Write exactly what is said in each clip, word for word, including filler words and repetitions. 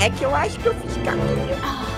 É que eu acho que eu fiz caminho.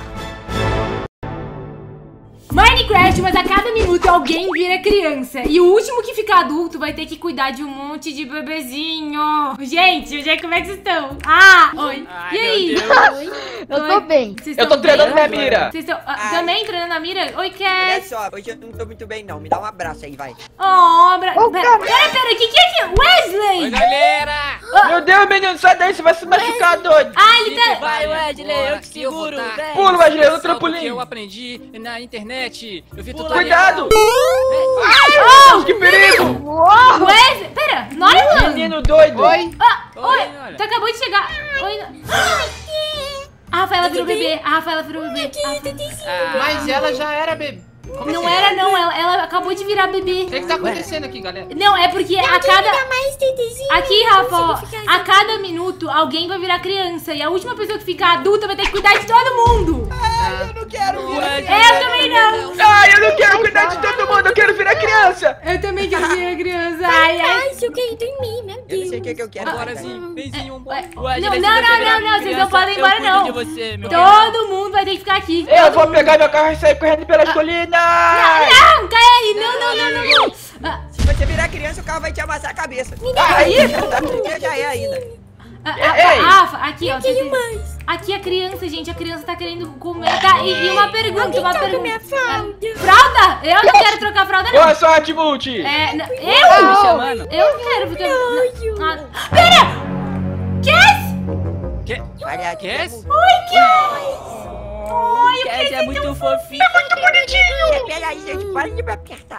Minecraft, mas a cada minuto alguém vira criança. E o último que ficar adulto vai ter que cuidar de um monte de bebezinho. Gente, onde é que como é que vocês estão? Ah, oi. Ai, e aí? Eu tô bem. Vocês Eu tô estão treinando bem? minha mira. Vocês estão ah, Ai. também treinando a mira? Oi, Olha Cass. só, hoje eu não tô muito bem não. Me dá um abraço aí, vai. Oh, bra... Ô, pera, cara. pera, pera, o que que é que... Wesley! Oi, galera! Meu Deus, menino, sai daí, você vai se machucar, doido. Ah, ele tá... Vai, Wesley, eu te seguro, vou dar vem. Pula, Wesley, no salto trampolim. que eu aprendi na internet. Eu vi Pula, tutorial. Cuidado. Oh, Que perigo. Uou! Wesley! Pera, Nolan! Menino doido. Oi? Ah, Oi, oi, olha. tu acabou de chegar. Oi, a Rafaela virou bebê. A Rafaela virou bebê. A Rafaela- Ah, Mas ela já era bebê. Como Não assim? era, não. Ela, ela acabou de virar bebê. O que que tá acontecendo aqui, galera? Não, é porque a cada... mais tetezinho. Aqui, Rafa, ó, a cada minuto alguém vai virar criança. E a última pessoa que ficar adulta vai ter que cuidar de todo mundo. Ai, eu não quero virar Wesley, criança. Eu também não. Ai, eu não quero cuidar de todo mundo, eu quero virar criança. Eu também quero virar criança. Ai, ai. Ai, eu quero dormir, meu Eu Deus. não sei o que, que eu quero. Agora mais, sim, benzinho, um Ué, Wesley, não, se não, você não, virar não, não, vocês não criança, podem ir embora, eu cuido não. de você, meu Todo mundo vai ter que ficar aqui. Eu vou pegar meu carro e sair correndo pelas colinas. Não, cai aí. Não, não, não, não, não. Ah, Se você virar criança, o carro vai te amassar a cabeça. Aí, Eu já é ainda. ah, Ei. ah, Rafa, aqui, ó. Quero vocês- mais. Aqui a criança, gente, a criança tá querendo comer. Tá, e, e uma pergunta, uma Troca pergunta. minha fralda. Fralda? Eu não quero trocar fralda, não. Boa sorte, Multi. É, n- Tá eu? me chamando? Eu não quero ficar... não, ah, pera! Cass? Que? Olha, Cass? Oi, Cass! Oi, eu Cass é muito fofinho. Peraí, gente, para de me apertar.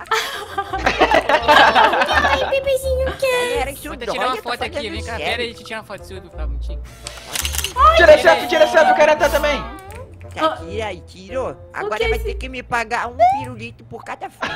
Ai, bebezinho, quer. Era isso, Vou até tirar uma foto aqui, vem cá, pera aí, deixa eu tirar uma foto sua do ficar bonitinho. Tira selfie, tira selfie, eu quero entrar também. Tá, tira aí, tirou. Agora que vai é ter que me pagar um pirulito por cada filho.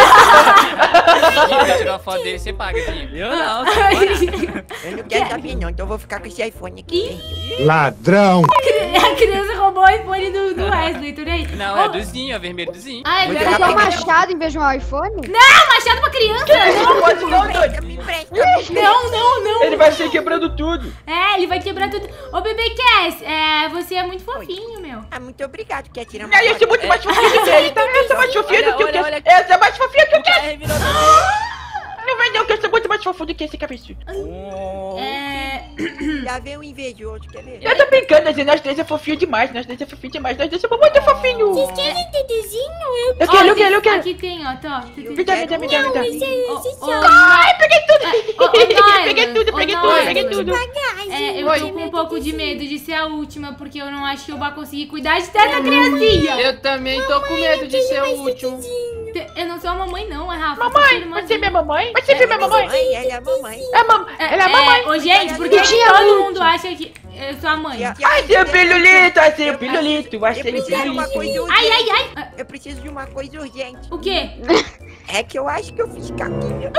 Quem tirar uma foto dele, você paga, filho. Eu não, Eu não quero saber não, então eu vou ficar com esse iPhone aqui. Ladrão! A criança roubou o iPhone do, do Wesley, tudo aí. Não, é do Zinho, é vermelho do Zinho. Ah, ele Vou vai jogar Quer um pra- machado em vez de um iPhone? Ah, machado pra criança! Não pode não, doido. Me empresta. Não, não, não. Ele vai sair quebrando tudo. É, ele vai quebrar tudo. Ô, bebê Cass, é, você é muito fofinho, meu. Ah, muito obrigado, quer tirar uma Aí eu foto? sou muito mais fofinho que ele, tá? Eu sou mais fofinho do que o Olha, Cass. olha, olha. Essa é mais fofinha que o Cass. Ai, virou Não vai não, que eu sou muito mais fofo do que esse cabeçudo. É... Já veio um invejoso, quer ver? Eu tô brincando, assim, nós dois é fofinho demais, nós dois é fofinho demais, nós dois somos muito fofinhos. Vocês querem tetezinho? Eu Eu Ó, quero, eu aqui- quero, eu quero. Aqui tem, ó, tá. Me dá, me dá, me dá, me dá. Esse esse Ô, ô, Ai, peguei tudo. Ô, ô, Nyla, Peguei tudo, ô, peguei Nyla. tudo, peguei tudo. É, eu tô com um pouco de medo de ser a última, porque eu não acho que eu vou conseguir cuidar de tanta criancinha. Eu também tô com medo de ser o último. Te- Eu não sou a mamãe, não, é Rafa. Mamãe, você é minha mamãe? Você é minha mamãe? Mamãe, ela é a mamãe. É, mam... Ela é a mamãe. Ô, gente, por que que Tia todo Ruth. mundo acha que eu sou a mãe? Tia- Ai, seu pirulito, ai, seu pirulito, vai Eu ser preciso de uma pirulito. coisa Ai, urgente. ai, ai. Eu preciso de uma coisa urgente. O quê? É que eu acho que eu fiz caquinha.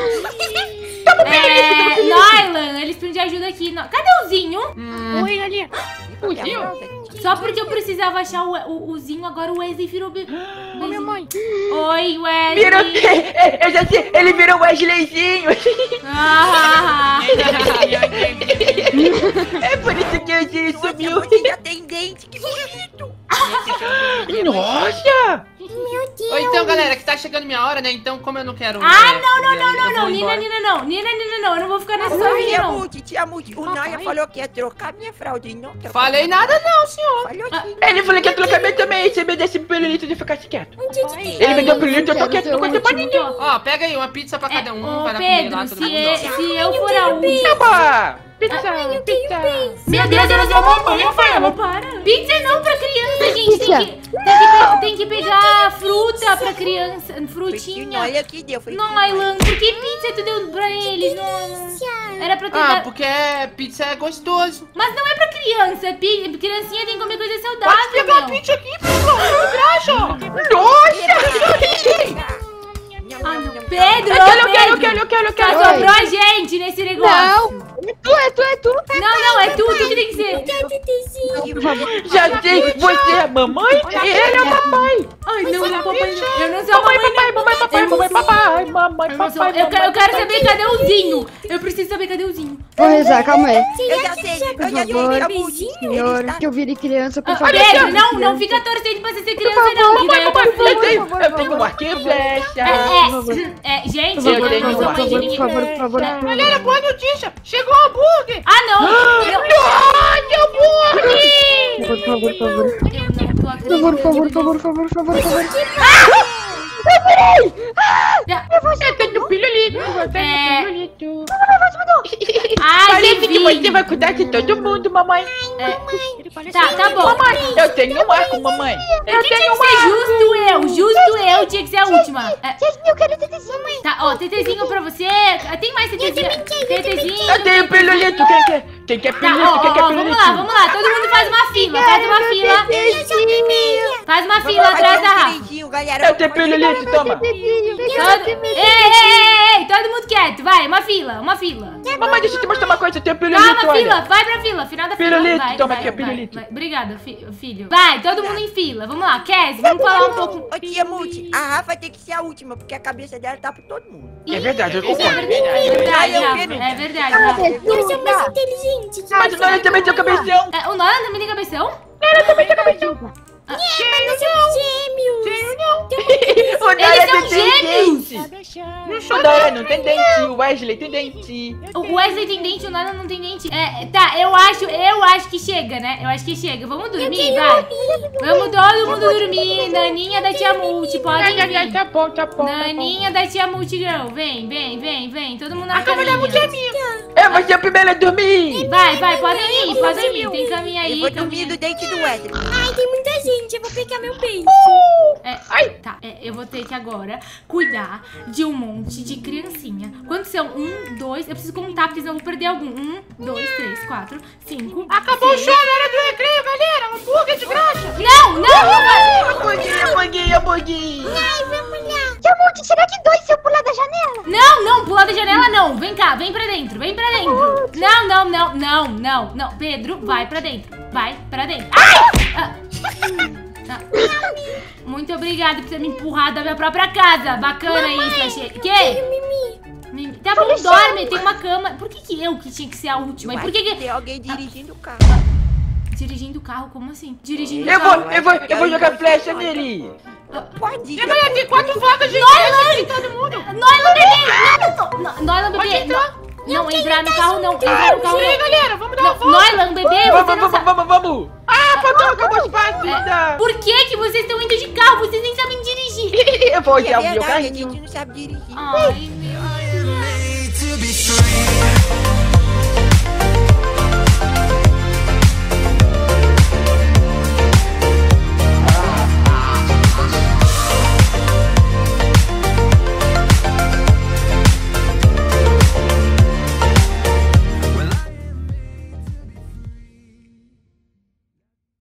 É, Nylan, eles precisam de ajuda aqui. No- Cadê o Zinho? Oi, ali. Fugiu? Só porque eu precisava achar o, o, o Zinho, agora o Wesley virou bebê. Minha mãe. Oi, Wesley. Virou... Eu já sei, ele virou Wesleyzinho. Ah, É por isso que eu disse, Você é sumiu. muito atendente, que bonito. Nossa! Ou então, galera, que tá chegando minha hora, né? Então, como eu não quero... ah, é, não, não, eu não, não, vou não. Nina, embora. Nina, não. Nina, Nina, não. Eu não vou ficar nessa sozinha, Tia não. Muti, tia Muti. O Naya falou que ia trocar minha fralda e não trocou. Falei nada não, senhor. Falou sim. Ele falou que ia trocar meu também, você me deu esse pirulito de ficar quieto. Ele me deu o pirulito, eu tô quieto, não contei pra ninguém. Ó, pega aí uma pizza pra cada um, Ô, vai lá comer Pedro, lá, todo se, mundo. é- se eu for a última... Opa! Pizza, pizza. Meu Deus, eu não sou mamãe, Rafaela, para. Pizza não pra criança, gente. Tem que, tem que, pe- tem que pegar fruta pra criança. Frutinha. Olha que deu. Foi Nylan, por que pizza tu deu pra eles? Não, era pra ter Ah, dado... porque é, pizza é gostoso. Mas não é pra criança. Pi- Criancinha tem que comer coisa saudável, Pode pegar a meu. pizza aqui, pô, graxa. Nossa! Ah, não. Pedro, Eu quero, eu ô, quero, eu Pedro. quero, eu quero, eu Só quero. sobrou a gente nesse negócio. Não! É tu, é tu, é tu! Não, não, é tu, tu que tem que ser. Já sei, você é a mamãe e ele é o papai. Ai, não, não, papai, não. Eu não sou a Mamãe, mamãe, papai, não. mamãe, papai, mamãe, papai, mamãe, Eu, não sou- papai, eu quero, eu mamãe, quero saber cadê o Zinho. Eu preciso saber cadê o Zinho. Vou rezar, calma aí. Eu já sei, eu já sei, favor, a Multi. Senhor, Ele está- que eu vire criança, por Ah, favor. Pedro, não, não fica torcendo pra você ser criança, não. Que daí eu Mamãe, tô eu tenho, por favor, eu por tenho um favor. arco e flecha. É, é, é, gente, Por favor, eu por tenho não favor, sou uma por mãe de favor, por ninguém. favor, por favor, por favor. Galera, boa notícia. Chegou o hambúrguer. Ah, não. Eu, Olha o hambúrguer. Por favor, por favor, por favor. eu não tô Por favor, por favor, por favor, por favor, por favor, por favor. Eu tenho pirulito, eu tenho É. pirulito. Ai, Parece que você Vivi. vai cuidar de todo mundo, mamãe. Tá, tá bom. Eu tenho um arco, mamãe. Eu Tinha tenho um que ser justo eu, justo eu, tinha que ser a última. É, Eu quero tetezinho. tá, ó, tetezinho pra você. Tem mais tetezinho? Tetezinho. Eu tenho pirulito, quem quer? Quem quer Tá, pirulito, ó, quem ó, quer ó, pirulito? vamos lá, vamos lá. Todo mundo faz uma fila, faz uma fila. Faz uma fila Vamos atrás fazer da um Rafa. direitinho, galera. Eu tenho pirulito, toma. Todo... Ei, ei, ei, ei, todo mundo quieto, vai, uma fila, uma fila. Mamãe, deixa eu te mostrar uma coisa, eu tenho pirulito, Calma, olha. fila, vai pra fila, final da fila. Pirulito, vai, toma vai, aqui, ó, vai, pirulito. vai. Obrigada, fi- filho. Vai, todo mundo em fila, vamos lá. Kes, vamos falar um pouco. Ô, tia Multi, a Rafa tem que ser a última, porque a cabeça dela tá pra todo mundo. É verdade, eu Isso é concordo. verdade, é verdade, Eu Rafa, quero. é verdade, Rafa. Eu sou mais inteligente. Mas o Nora também tem o cabeção. É, o Nolan também tem cabeção? Mas nós somos gêmeos. O Nora Eles são não tem gêmeos! dente. O Nora não tem dente, o Wesley tem dente. O Wesley tem dente, o Nolan não tem dente. É, tá, eu acho, eu acho que chega, né? Eu acho que chega. Vamos dormir, vai. Vamos todo mundo dormir. Naninha da tia Multi, podem vir. Tá bom, tá bom. Naninha da tia Multi Girl, vem, vem, vem, vem. Todo mundo na caminha. Eu vou ser a primeira a dormir. Vai, vai, podem ir, podem ir. Tem caminha Eu aí, vou dormir caminha. do dente do Wesley. Ai, tem muita gente. Eu vou pegar meu beijo. É, Ai. tá, é, eu vou ter que agora cuidar de um monte de criancinha. Quantos são? Um, dois, eu preciso contar, porque senão eu vou perder algum. Um, dois, três, quatro, cinco. Acabou o seis. show, hora do recreio, galera. Hambúrguer de graça. Não, não, não vai. Hambúrguer, hambúrguer, hambúrguer. Ai, vamos lá. Tia Multi, será que dois se eu pular da janela? Não, não, pular da janela não. Vem cá, vem pra dentro, vem pra dentro. Não, não, não, não, não, não. Pedro, vai pra dentro. Vai pra dentro. Ai! Ah. Ah. Muito obrigada por ter me empurrado da minha própria casa. Bacana isso, achei. Que? Mimi. Tá bom, dorme, tem uma cama. Por que que eu que tinha que ser a última? E por que que... Tem alguém dirigindo o carro. Dirigindo o carro, como assim? Dirigindo o Eu carro. vou, eu vou, eu vou jogar flecha nele. Pode ir. Galera, tem quatro vagas de Noilan! todo mundo. Noilan, bebê! Não, Noilan, bebê! Pode entrar. Não, não entrar no carro não, entrar no carro E aí, não. galera, vamos dar uma volta. Noilan, bebê, você Vamos, não vamos, sabe... vamos, vamos. Ah, faltou algumas É, partes. por que que vocês estão indo de carro? Vocês nem sabem dirigir. Eu vou É usar o meu verdade, a carrinho. gente não sabe dirigir. Ai, meu